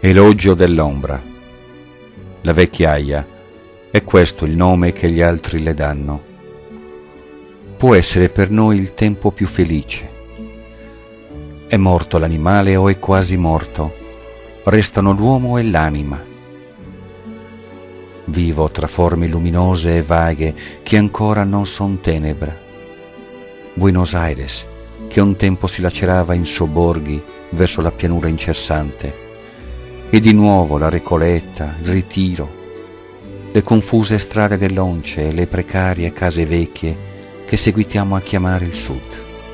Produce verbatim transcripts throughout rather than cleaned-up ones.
Elogio dell'ombra. La vecchiaia, è questo il nome che gli altri le danno. Può essere per noi il tempo più felice. È morto l'animale o è quasi morto, restano l'uomo e l'anima. Vivo tra forme luminose e vaghe che ancora non son tenebra. Buenos Aires, che un tempo si lacerava in sobborghi verso la pianura incessante, e di nuovo la Recoleta, il Ritiro, le confuse strade dell'Once e le precarie case vecchie che seguitiamo a chiamare il Sud.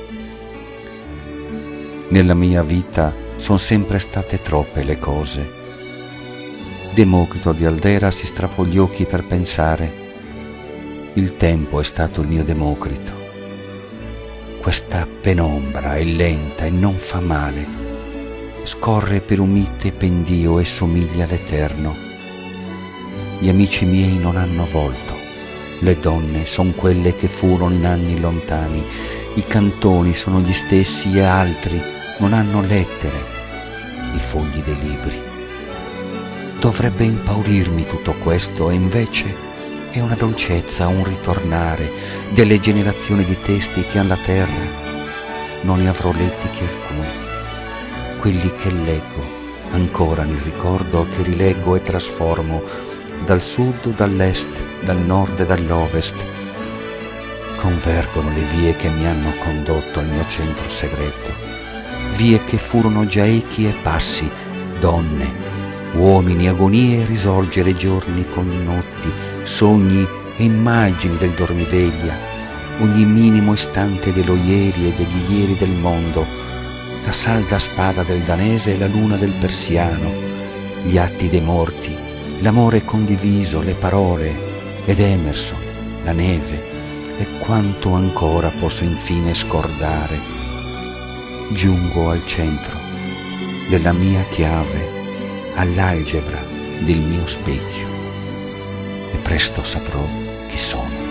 Nella mia vita son sempre state troppe le cose. Democrito di Aldera si strappò gli occhi per pensare. Il tempo è stato il mio Democrito. Questa penombra è lenta e non fa male. Scorre per un mite pendio e somiglia all'eterno. Gli amici miei non hanno volto, le donne son quelle che furono in anni lontani, i cantoni sono gli stessi e altri non hanno lettere, i fogli dei libri. Dovrebbe impaurirmi tutto questo e invece è una dolcezza, un ritornare delle generazioni di testi che han la terra. Non ne avrò letti che alcuni. Quelli che leggo, ancora nel ricordo che rileggo e trasformo dal sud, dall'est, dal nord e dall'ovest, convergono le vie che mi hanno condotto al mio centro segreto, vie che furono già echi e passi, donne, uomini, agonie e risorgere giorni con notti, sogni e immagini del dormiveglia, ogni minimo istante dello ieri e degli ieri del mondo, la salda spada del danese e la luna del persiano, gli atti dei morti, l'amore condiviso, le parole, ed Emerson, la neve, e quanto ancora posso infine scordare. Giungo al centro della mia chiave, all'algebra del mio specchio, e presto saprò chi sono.